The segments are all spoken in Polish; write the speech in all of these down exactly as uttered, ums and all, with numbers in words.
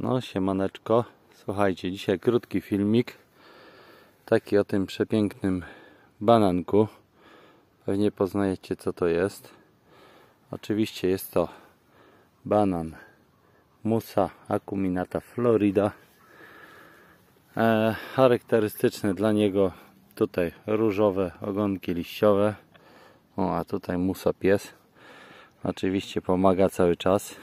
No siemaneczko, słuchajcie, dzisiaj krótki filmik taki o tym przepięknym bananku. Pewnie poznajecie, co to jest. Oczywiście jest to banan Musa acuminata florida. e, Charakterystyczne dla niego tutaj różowe ogonki liściowe. O, a tutaj Musa pies. Oczywiście pomaga cały czas.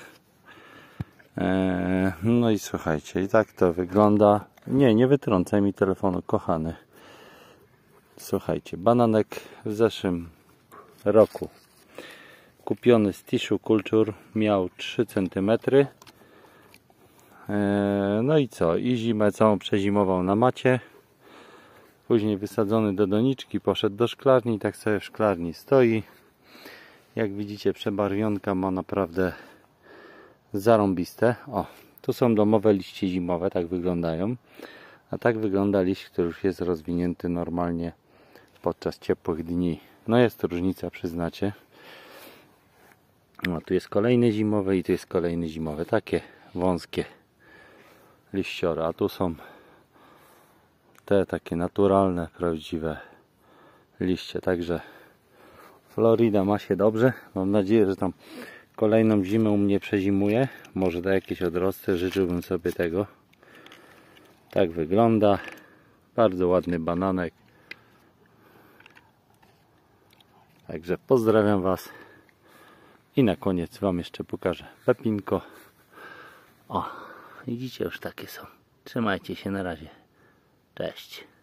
No i słuchajcie, i tak to wygląda. Nie, nie wytrącaj mi telefonu, kochany. Słuchajcie, bananek w zeszłym roku kupiony z Tissue Culture, miał trzy centymetry. No i co? I zimę całą przezimował na macie. Później wysadzony do doniczki, poszedł do szklarni i tak sobie w szklarni stoi. Jak widzicie, przebarwionka ma naprawdę zarąbiste. O, tu są domowe liście zimowe, tak wyglądają. A tak wygląda liść, który już jest rozwinięty normalnie podczas ciepłych dni. No jest różnica, przyznacie. No tu jest kolejny zimowy i tu jest kolejny zimowy. Takie wąskie liściory. A tu są te takie naturalne, prawdziwe liście. Także Florida ma się dobrze. Mam nadzieję, że tam kolejną zimę u mnie przezimuje. Może da jakieś odrosty. Życzyłbym sobie tego. Tak wygląda. Bardzo ładny bananek. Także pozdrawiam Was. I na koniec Wam jeszcze pokażę pepinko. O, widzicie, już takie są. Trzymajcie się, na razie. Cześć.